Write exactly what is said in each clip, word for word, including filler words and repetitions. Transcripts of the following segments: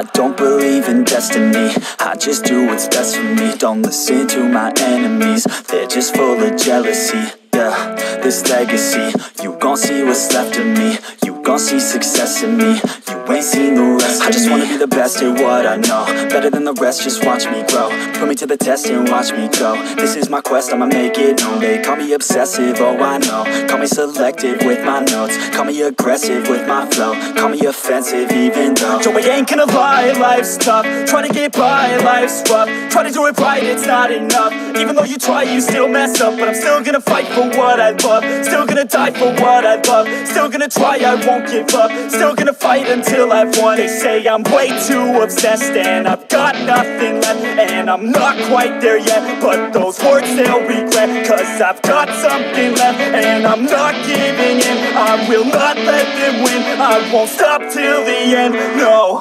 I don't believe in destiny, I just do what's best for me. Don't listen to my enemies, they're just full of jealousy. Yeah, this legacy, you gon' see what's left of me. You gon' see success in me, you ain't seen the rest of me. I just wanna be the best at what I know, better than the rest, just watch me grow. Put me to the test and watch me go. This is my quest, I'ma make it known. They call me obsessive, oh I know. Call me selective with my notes, call me aggressive with my flow. Call me offensive even though Joey ain't gonna lie, life's tough. Try to get by, life's rough. Try to do it right, it's not enough. Even though you try, you still mess up. But I'm still gonna fight for what I love, still gonna die for what I love. Still gonna try, I won't give up. Still gonna fight until I've won. They say I'm way too obsessed and I've got nothing left, and I'm not quite there yet, but those words they'll regret. Cause I've got something left and I'm not giving in. I will not let them win, I won't stop till the end, no.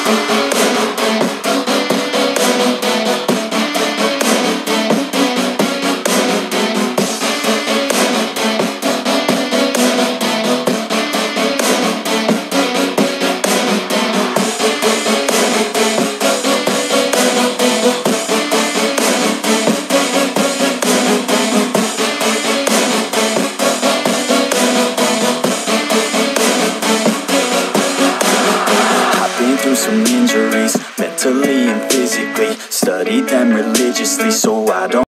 Some injuries, mentally and physically. Studied them religiously so I don't